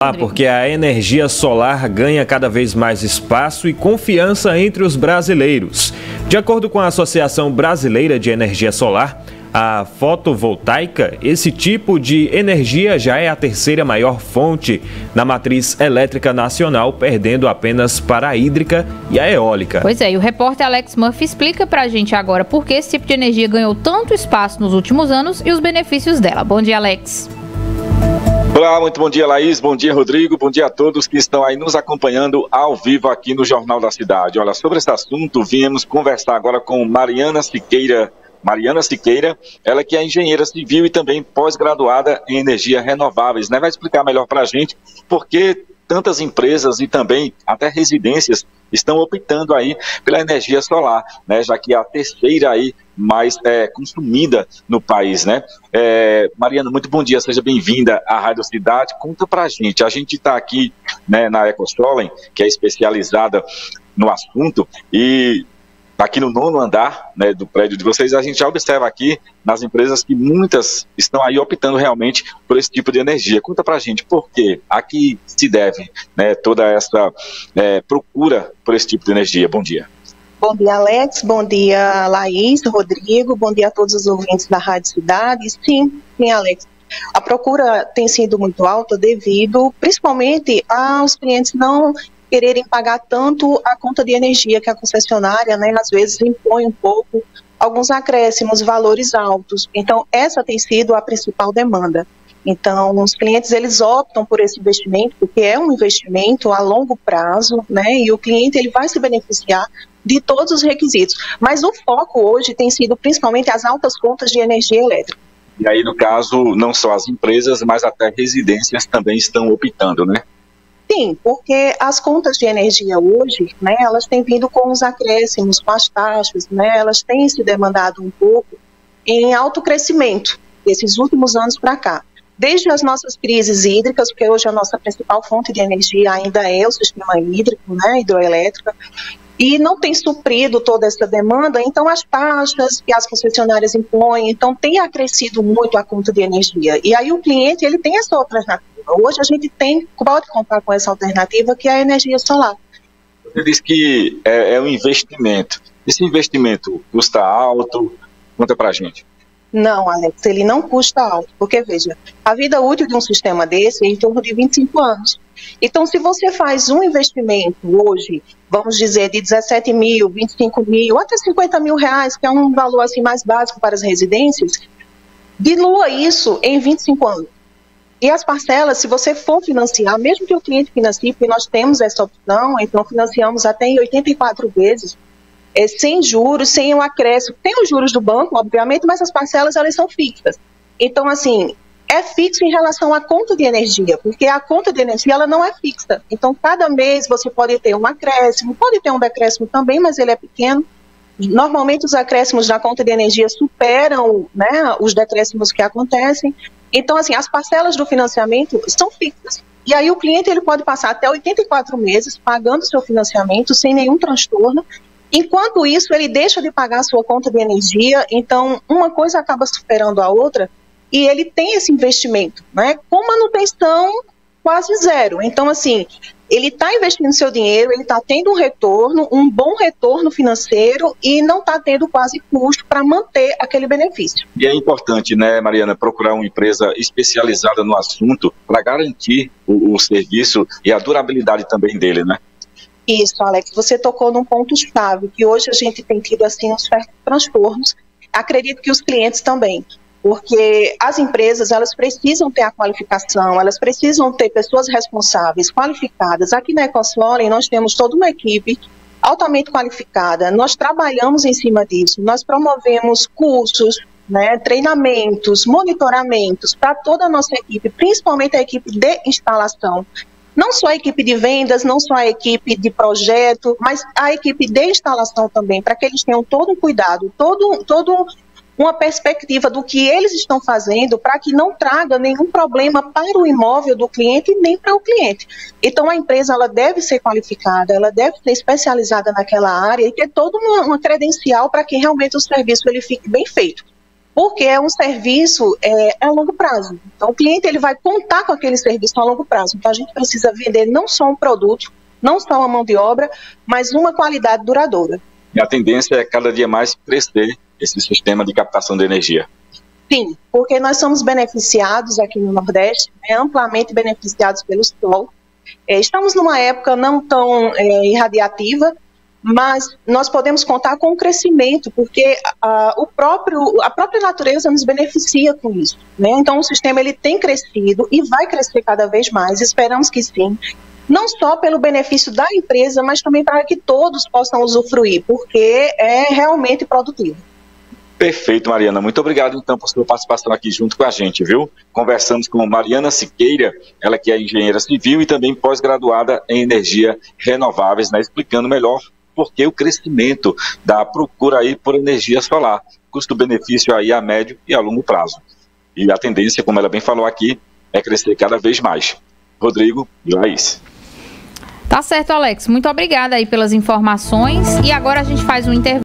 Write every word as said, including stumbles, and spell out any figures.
Ah, porque a energia solar ganha cada vez mais espaço e confiança entre os brasileiros. De acordo com a Associação Brasileira de Energia Solar, a fotovoltaica, esse tipo de energia já é a terceira maior fonte na matriz elétrica nacional, perdendo apenas para a hídrica e a eólica. Pois é, e o repórter Alex Murphy explica pra gente agora por que esse tipo de energia ganhou tanto espaço nos últimos anos e os benefícios dela. Bom dia, Alex. Olá, muito bom dia, Laís, bom dia, Rodrigo, bom dia a todos que estão aí nos acompanhando ao vivo aqui no Jornal da Cidade. Olha, sobre esse assunto, viemos conversar agora com Mariana Siqueira, Mariana Siqueira, ela que é engenheira civil e também pós-graduada em energias renováveis, né? Vai explicar melhor para a gente por que tantas empresas e também até residências estão optando aí pela energia solar, né? Já que é a terceira aí mais é, consumida no país, né? É, Mariana, muito bom dia, seja bem-vinda à Rádio Cidade. Conta pra gente, a gente está aqui, né, na EcoSolen, que é especializada no assunto, e aqui no nono andar, né, do prédio de vocês, a gente já observa aqui nas empresas que muitas estão aí optando realmente por esse tipo de energia. Conta pra gente por que a que se deve, né, toda essa é, procura por esse tipo de energia. Bom dia. Bom dia, Alex. Bom dia, Laís, Rodrigo. Bom dia a todos os ouvintes da Rádio Cidade. Sim, sim, Alex. A procura tem sido muito alta devido, principalmente, aos clientes não quererem pagar tanto a conta de energia que a concessionária, né, às vezes impõe um pouco, alguns acréscimos, valores altos. Então, essa tem sido a principal demanda. Então, os clientes, eles optam por esse investimento, porque é um investimento a longo prazo, né, e o cliente, ele vai se beneficiar de todos os requisitos. Mas o foco hoje tem sido principalmente as altas contas de energia elétrica. E aí, no caso, não só as empresas, mas até residências também estão optando, né? Sim, porque as contas de energia hoje, né, elas têm vindo com os acréscimos, com as taxas, né, elas têm se demandado um pouco em alto crescimento desses últimos anos para cá. Desde as nossas crises hídricas, porque hoje a nossa principal fonte de energia ainda é o sistema hídrico, né, hidroelétrica, e não tem suprido toda essa demanda, então as taxas que as concessionárias impõem, então tem acrescido muito a conta de energia. E aí o cliente, ele tem essa alternativa. Hoje a gente tem, pode contar com essa alternativa, que é a energia solar. Você disse que é, é um investimento. Esse investimento custa alto? Conta pra gente. Não, Alex, ele não custa alto, porque veja, a vida útil de um sistema desse é em torno de vinte e cinco anos. Então, se você faz um investimento hoje, vamos dizer, de dezessete mil, vinte e cinco mil, até cinquenta mil reais, que é um valor assim mais básico para as residências, dilua isso em vinte e cinco anos. E as parcelas, se você for financiar, mesmo que o cliente financie, porque nós temos essa opção, então financiamos até em oitenta e quatro vezes, é, sem juros, sem o acréscimo. Tem os juros do banco, obviamente, mas as parcelas, elas são fixas. Então, assim, é fixo em relação à conta de energia, porque a conta de energia, ela não é fixa. Então, cada mês você pode ter um acréscimo, pode ter um decréscimo também, mas ele é pequeno. Normalmente, os acréscimos da conta de energia superam, né, os decréscimos que acontecem. Então, assim, as parcelas do financiamento são fixas. E aí o cliente, ele pode passar até oitenta e quatro meses pagando seu financiamento sem nenhum transtorno. Enquanto isso, ele deixa de pagar a sua conta de energia, então uma coisa acaba superando a outra e ele tem esse investimento, né, com manutenção quase zero. Então, assim, ele está investindo seu dinheiro, ele está tendo um retorno, um bom retorno financeiro e não está tendo quase custo para manter aquele benefício. E é importante, né, Mariana, procurar uma empresa especializada no assunto para garantir o, o serviço e a durabilidade também dele, né? Isso, Alex, você tocou num ponto-chave, que hoje a gente tem tido assim uns certos transtornos, acredito que os clientes também, porque as empresas, elas precisam ter a qualificação, elas precisam ter pessoas responsáveis, qualificadas. Aqui na EcoSolen nós temos toda uma equipe altamente qualificada, nós trabalhamos em cima disso, nós promovemos cursos, né, treinamentos, monitoramentos para toda a nossa equipe, principalmente a equipe de instalação. Não só a equipe de vendas, não só a equipe de projeto, mas a equipe de instalação também, para que eles tenham todo um cuidado, todo, todo uma perspectiva do que eles estão fazendo para que não traga nenhum problema para o imóvel do cliente nem para o cliente. Então a empresa, ela deve ser qualificada, ela deve ser especializada naquela área e ter toda uma, uma credencial para que realmente o serviço ele fique bem feito. porque é um serviço é, a longo prazo. Então, o cliente ele vai contar com aquele serviço a longo prazo. Então, a gente precisa vender não só um produto, não só uma mão de obra, mas uma qualidade duradoura. E a tendência é cada dia mais crescer esse sistema de captação de energia. Sim, porque nós somos beneficiados aqui no Nordeste, né, amplamente beneficiados pelo sol. É, estamos numa época não tão é, irradiativa, mas nós podemos contar com o crescimento, porque a, o próprio, a própria natureza nos beneficia com isso, né? Então o sistema ele tem crescido e vai crescer cada vez mais, esperamos que sim, não só pelo benefício da empresa, mas também para que todos possam usufruir, porque é realmente produtivo. Perfeito, Mariana. Muito obrigado, então, por sua participação aqui junto com a gente, viu? Conversamos com Mariana Siqueira, ela que é engenheira civil e também pós-graduada em energia renováveis, né? Explicando melhor por que o crescimento da procura aí por energia solar, custo-benefício aí a médio e a longo prazo. E a tendência, como ela bem falou aqui, é crescer cada vez mais. Rodrigo e Laís. Tá certo, Alex. Muito obrigada aí pelas informações. E agora a gente faz um intervalo.